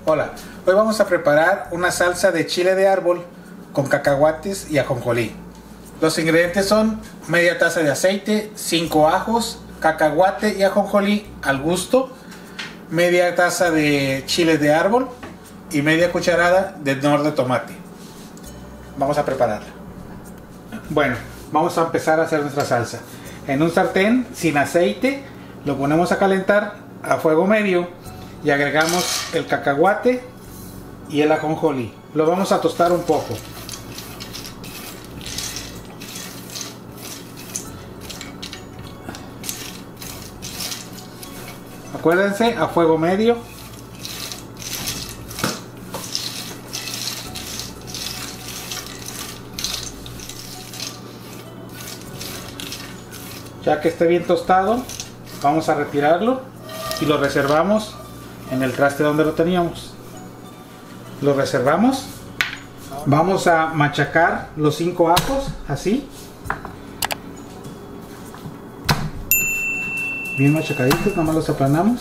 Hola, hoy vamos a preparar una salsa de chile de árbol con cacahuates y ajonjolí. Los ingredientes son media taza de aceite, 5 ajos, cacahuate y ajonjolí al gusto, media taza de chile de árbol y media cucharada de nor de tomate. Vamos a prepararla. Bueno, vamos a empezar a hacer nuestra salsa. En un sartén sin aceite lo ponemos a calentar a fuego medio y agregamos el cacahuate y el ajonjolí. Lo vamos a tostar un poco. Acuérdense, a fuego medio. Ya que esté bien tostado, vamos a retirarlo y lo reservamos en el traste donde lo teníamos. Lo reservamos. Vamos a machacar los 5 ajos así, bien machacaditos, nomás los aplanamos.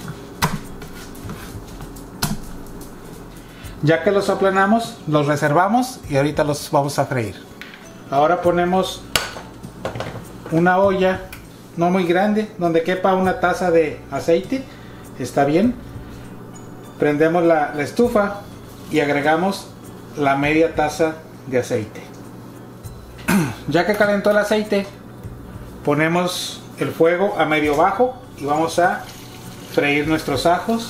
Ya que los aplanamos, los reservamos y ahorita los vamos a freír. Ahora ponemos una olla no muy grande donde quepa una taza de aceite, está bien. Prendemos la estufa y agregamos la media taza de aceite. Ya que calentó el aceite, ponemos el fuego a medio bajo y vamos a freír nuestros ajos,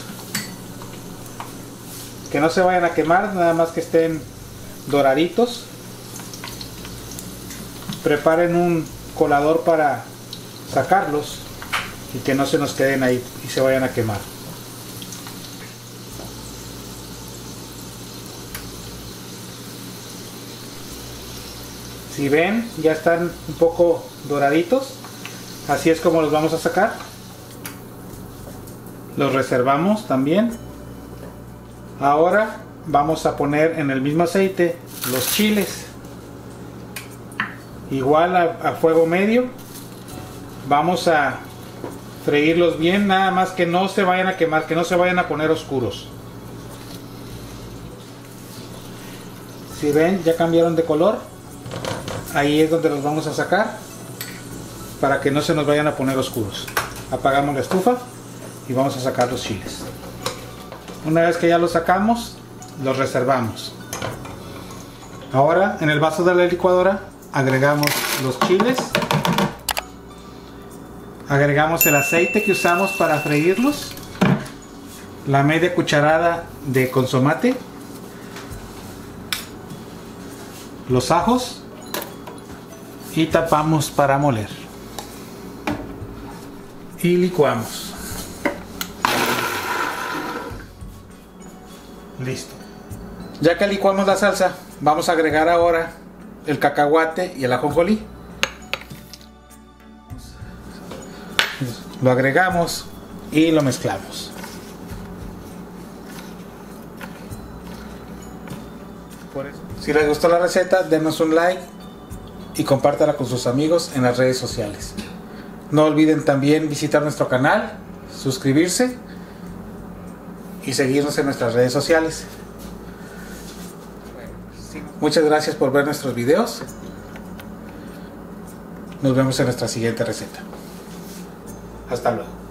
que no se vayan a quemar, nada más que estén doraditos. Preparen un colador para sacarlos y que no se nos queden ahí y se vayan a quemar. Si ven, ya están un poco doraditos. Así es como los vamos a sacar. Los reservamos también. Ahora vamos a poner en el mismo aceite los chiles. Igual a fuego medio. Vamos a freírlos bien, nada más que no se vayan a quemar, que no se vayan a poner oscuros. Si ven, ya cambiaron de color. Ahí es donde los vamos a sacar para que no se nos vayan a poner oscuros. Apagamos la estufa y vamos a sacar los chiles. Una vez que ya los sacamos, los reservamos. Ahora en el vaso de la licuadora agregamos los chiles, agregamos el aceite que usamos para freírlos, la media cucharada de consomate, los ajos y tapamos para moler y licuamos. Listo. Ya que licuamos la salsa, vamos a agregar ahora el cacahuate y el ajonjolí. Lo agregamos y lo mezclamos. Si les gustó la receta, denos un like y compártala con sus amigos en las redes sociales. No olviden también visitar nuestro canal, suscribirse y seguirnos en nuestras redes sociales. Muchas gracias por ver nuestros videos. Nos vemos en nuestra siguiente receta. Hasta luego.